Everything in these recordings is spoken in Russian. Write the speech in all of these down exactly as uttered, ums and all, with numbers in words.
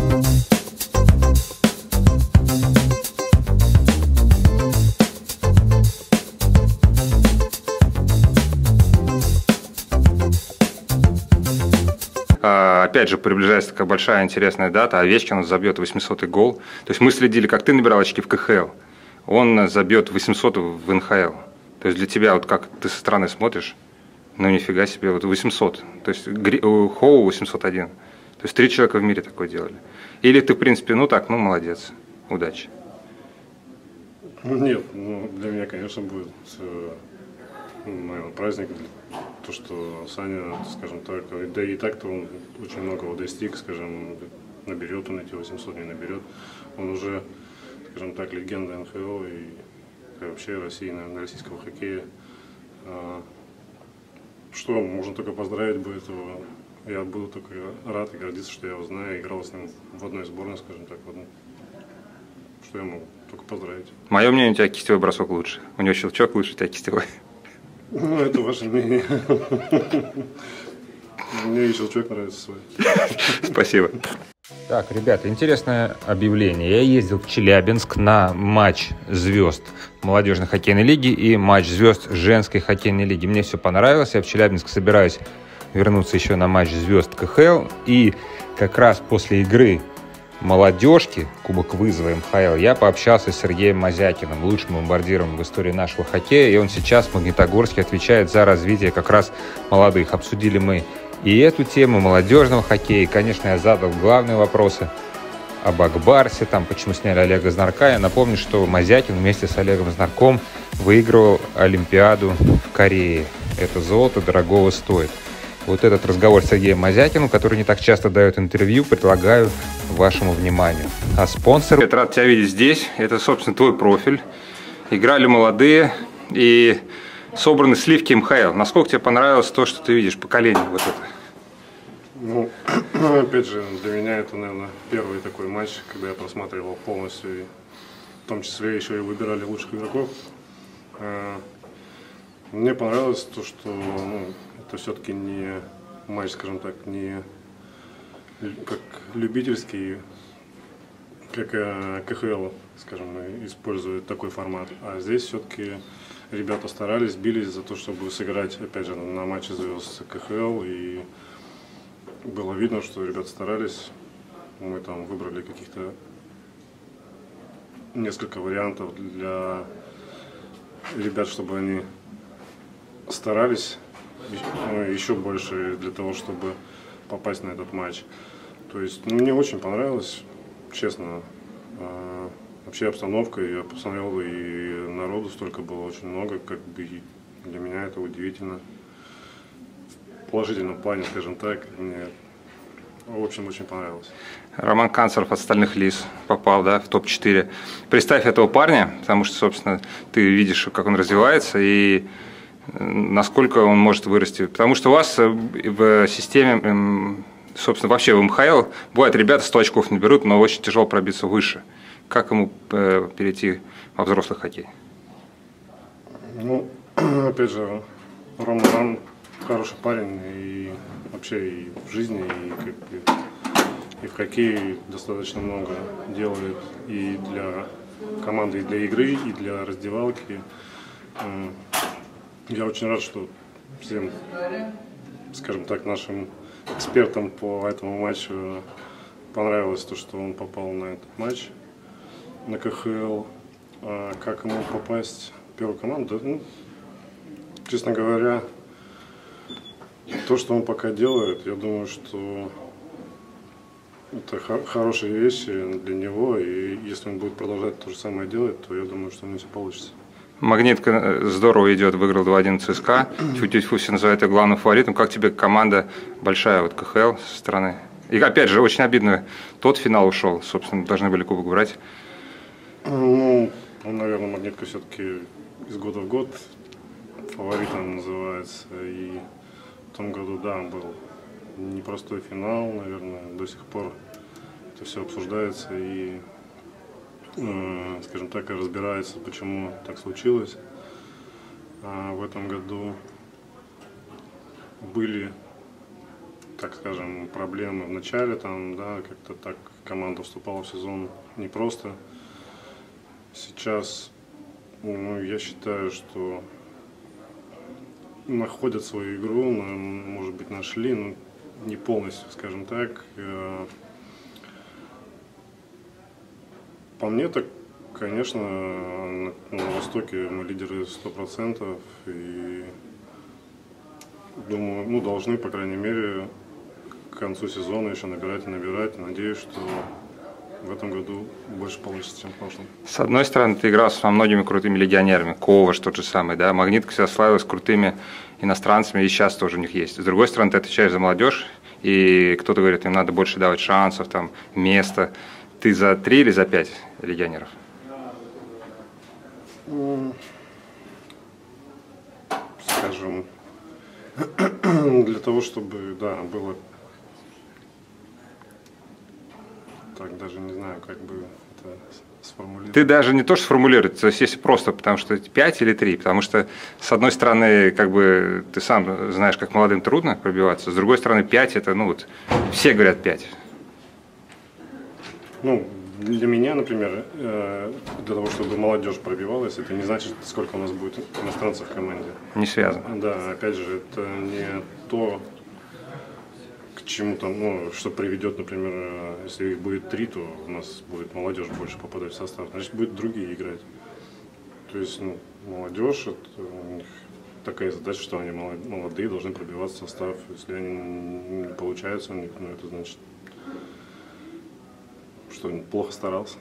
Опять же, приближается такая большая интересная дата. Овечкин забьет восьмисотый гол. То есть мы следили, как ты набирал очки в ка ха эл. Он забьет восемьсот в эн ха эл. То есть для тебя, вот как ты со стороны смотришь, ну нифига себе, вот восемьсот. То есть Хоу восемьсот один. То есть три человека в мире такое делали. Или ты, в принципе, ну так, ну молодец, удачи. Нет, ну для меня, конечно, будет, наверное, праздник. То, что Саня, скажем так, да и так-то он очень многого достиг, скажем, наберет он эти восемьсот, не наберет. Он уже, скажем так, легенда эн ха эл и вообще России, наверное, российского хоккея. Что, можно только поздравить будет его. Я буду только рад и гордиться, что я его знаю, играл с ним в одной сборной, скажем так, в одной. Что я могу только поздравить. Мое мнение, у тебя кистевой бросок лучше. У него щелчок лучше, у тебя кистевой. Ну, это ваше мнение. Мне и щелчок нравится свой. Спасибо. Так, ребята, интересное объявление. Я ездил в Челябинск на матч звезд молодежной хоккейной лиги и матч звезд женской хоккейной лиги. Мне все понравилось. Я в Челябинск собираюсь вернуться еще на матч звезд ка ха эл. И как раз после игры молодежки, Кубок вызова эм ха эл, я пообщался с Сергеем Мазякиным, лучшим бомбардиром в истории нашего хоккея, и он сейчас в Магнитогорске отвечает за развитие как раз молодых. Обсудили мы и эту тему молодежного хоккея, и, конечно, я задал главные вопросы об Акбарсе, там, почему сняли Олега Знарка. Я напомню, что Мазякин вместе с Олегом Знарком выигрывал Олимпиаду в Корее. Это золото дорогого стоит. Вот этот разговор с Сергеем Мазякиным, который не так часто дает интервью, предлагаю вашему вниманию. А спонсор... Я рад тебя видеть здесь. Это, собственно, твой профиль. Играли молодые и собраны сливки эм ха эл. Насколько тебе понравилось то, что ты видишь, поколение вот это? Ну, опять же, для меня это, наверное, первый такой матч, когда я просматривал полностью, и в том числе еще и выбирали лучших игроков. Мне понравилось то, что ну, это все-таки не матч, скажем так, не как любительский, как ка ха эл, скажем, использует такой формат. А здесь все-таки ребята старались, бились за то, чтобы сыграть, опять же, на матче звезд ка ха эл. И было видно, что ребята старались. Мы там выбрали каких-то несколько вариантов для ребят, чтобы они старались еще больше для того, чтобы попасть на этот матч. То есть ну, мне очень понравилось, честно. Вообще обстановка, я посмотрел, и народу столько было очень много, как бы для меня это удивительно. В положительном плане, скажем так, мне в общем очень понравилось. Роман Канцеров от «Стальных лис» попал, да, в топ четыре. Представь этого парня, потому что, собственно, ты видишь, как он развивается и насколько он может вырасти. Потому что у вас в системе, собственно, вообще в эм ха эл бывает, ребята сто очков наберут, но очень тяжело пробиться выше. Как ему перейти во взрослый хоккей? Ну, опять же, Рома Ран хороший парень и вообще и в жизни, и, как бы, и в хоккее достаточно много делает и для команды, и для игры, и для раздевалки. Я очень рад, что всем, скажем так, нашим экспертам по этому матчу понравилось то, что он попал на этот матч, на ка ха эл. А как ему попасть в первую команду? Ну, честно говоря, то, что он пока делает, я думаю, что это хорошие вещи для него. И если он будет продолжать то же самое делать, то я думаю, что у него все получится. Магнитка здорово идет, выиграл два-один ЦСКА. Тьфу-тьфу, все называют ее главным фаворитом. Как тебе команда большая, вот ка ха эл со стороны? И опять же, очень обидно, тот финал ушел, собственно, должны были кубок брать. Ну, наверное, Магнитка все-таки из года в год фаворитом называется. И в том году, да, был непростой финал, наверное, до сих пор это все обсуждается и, э, скажем так, разбирается, почему так случилось. А в этом году были так скажем, проблемы в начале, там, да, как-то так команда вступала в сезон непросто. Сейчас, ну, я считаю, что находят свою игру, может быть, нашли, но не полностью, скажем так. По мне, так, конечно, на, на Востоке мы лидеры сто процентов, и думаю, ну, должны, по крайней мере, к концу сезона еще набирать и набирать. Надеюсь, что в этом году больше получится, чем в прошлом. С одной стороны, ты играл со многими крутыми легионерами, Коваш тот же самый, да, Магнитка всегда славилась крутыми иностранцами, и сейчас тоже у них есть. С другой стороны, ты отвечаешь за молодежь, и кто-то говорит, им надо больше давать шансов, там, места. Ты за три или за пять легионеров? Скажем, для того, чтобы, да, было, так, даже не знаю, как бы это сформулировать. Ты даже не то, что сформулировать, то есть если просто, потому что пять или три, потому что, с одной стороны, как бы, ты сам знаешь, как молодым трудно пробиваться, с другой стороны, пять это, ну вот, все говорят пять. Ну, для меня, например, для того, чтобы молодежь пробивалась, это не значит, сколько у нас будет иностранцев в команде. Не связано. Да, опять же, это не то, к чему-то, ну, что приведет, например, если их будет три, то у нас будет молодежь больше попадать в состав, значит, будут другие играть. То есть, ну, молодежь, это у них такая задача, что они молодые, должны пробиваться в состав. Если они не получается у них, ну, это значит, что он плохо старался.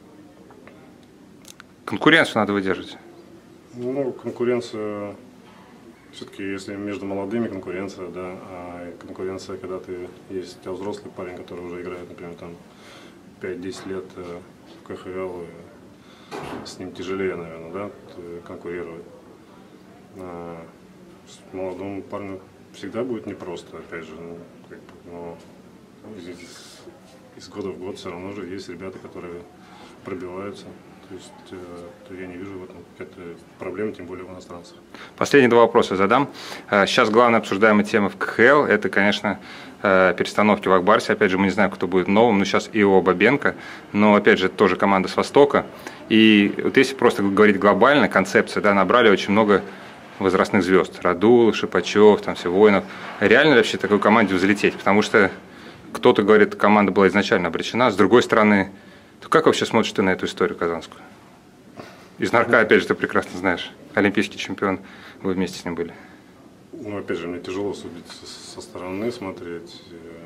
Конкуренцию надо выдерживать. Ну, конкуренция, все-таки, если между молодыми конкуренция, да, а конкуренция, когда ты есть у тебя взрослый парень, который уже играет, например, там пять-десять лет в ка ха эл, с ним тяжелее, наверное, да, конкурировать. А с молодому парню всегда будет непросто, опять же, ну, как бы, но из, из года в год все равно же есть ребята, которые пробиваются. То есть э, я не вижу в этом какой-то проблемы, тем более у иностранцев. Последние два вопроса задам. Сейчас главная обсуждаемая тема в ка ха эл – это, конечно, перестановки в Акбарсе. Опять же, мы не знаем, кто будет новым, но сейчас Ио Бабенко, но, опять же, это тоже команда с Востока. И вот если просто говорить глобально, концепция, да, набрали очень много возрастных звезд. Радул, Шипачев, там все, Воинов. Реально ли вообще такой команде взлететь? Потому что кто-то говорит, команда была изначально обречена. С другой стороны, то как вообще смотришь ты на эту историю казанскую? Из Нарка, опять же, ты прекрасно знаешь. Олимпийский чемпион, вы вместе с ним были. Ну, опять же, мне тяжело судить со стороны, смотреть.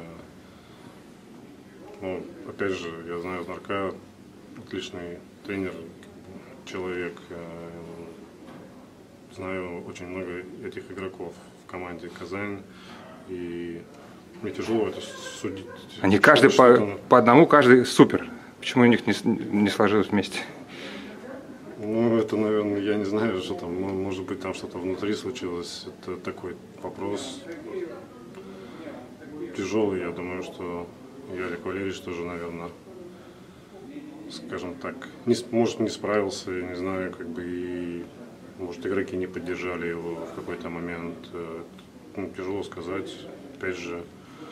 Ну, опять же, я знаю из Нарка, отличный тренер, человек. Знаю очень много этих игроков в команде «Казань». И мне тяжело это судить. Они каждый по, по одному, каждый супер. Почему у них не, не сложилось вместе? Ну, это, наверное, я не знаю, что там, может быть, там что-то внутри случилось. Это такой вопрос тяжелый. Я думаю, что Ярик Валерьевич тоже, наверное, скажем так, не, может, не справился, я не знаю, как бы, и, может, игроки не поддержали его в какой-то момент. Ну, тяжело сказать. Опять же,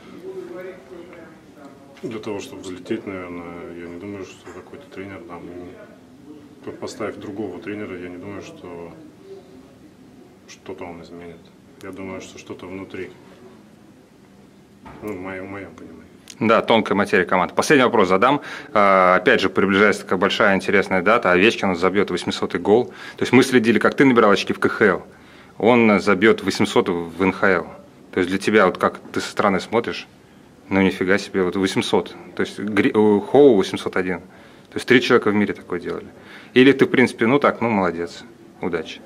для того, чтобы взлететь, наверное, я не думаю, что какой-то тренер там, поставив другого тренера, я не думаю, что что-то он изменит. Я думаю, что что-то внутри. Ну, в моем, в моем понимании. Да, тонкая материя команды. Последний вопрос задам. Опять же, приближается такая большая интересная дата. Овечкин забьет восьмисотый гол. То есть мы следили, как ты набирал очки в ка ха эл. Он забьет восемьсот в эн ха эл. То есть для тебя, вот как ты со стороны смотришь, ну нифига себе, вот восемьсот. То есть Хоу восемьсот один. То есть три человека в мире такое делали. Или ты, в принципе, ну так, ну молодец, удачи.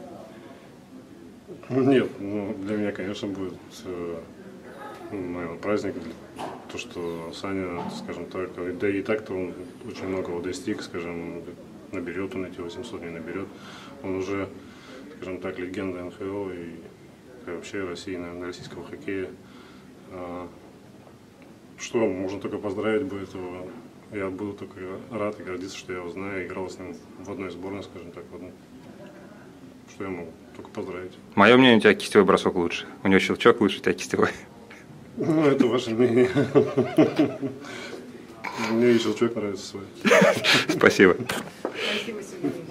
Нет, ну для меня, конечно, будет, наверное, праздник. То, что Саня, скажем так, да и так-то он очень многого достиг, скажем, наберет он эти восемьсот, не наберет. Он уже, скажем так, легенда эн ха эл и вообще России, наверное, российского хоккея. Что, можно только поздравить будет его. Я буду только рад и гордиться, что я его знаю, играл с ним в одной сборной, скажем так, в одной. Что я могу? Только поздравить. Мое мнение, у тебя кистевой бросок лучше. У него щелчок лучше, у тебя кистевой. Ну, это ваше мнение. Мне еще человек нравится свой. Спасибо. Спасибо, Сергей.